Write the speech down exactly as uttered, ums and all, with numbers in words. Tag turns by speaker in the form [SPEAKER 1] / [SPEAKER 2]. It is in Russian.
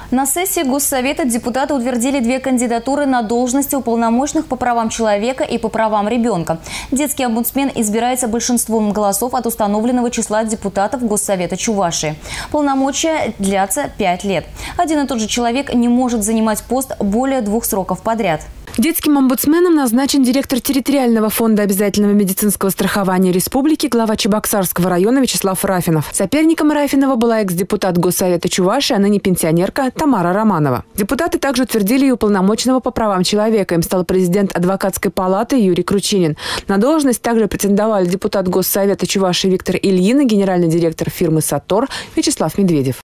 [SPEAKER 1] На сессии Госсовета депутаты утвердили две кандидатуры на должности уполномоченных по правам человека и по правам ребенка. Детский омбудсмен избирается большинством голосов от установленного числа депутатов Госсовета Чувашии. Полномочия длятся пять лет. Один и тот же человек не может занимать пост более двух сроков подряд.
[SPEAKER 2] Детским омбудсменом назначен директор территориального фонда обязательного медицинского страхования республики, глава Чебоксарского района Вячеслав Рафинов. Соперником Рафинова была экс-депутат Госсовета Чувашии, а ныне пенсионерка Тамара Романова. Депутаты также утвердили и уполномоченного по правам человека. Им стал президент адвокатской палаты Юрий Кручинин. На должность также претендовали депутат Госсовета Чувашии Виктор Ильин и генеральный директор фирмы «Сатор» Вячеслав Медведев.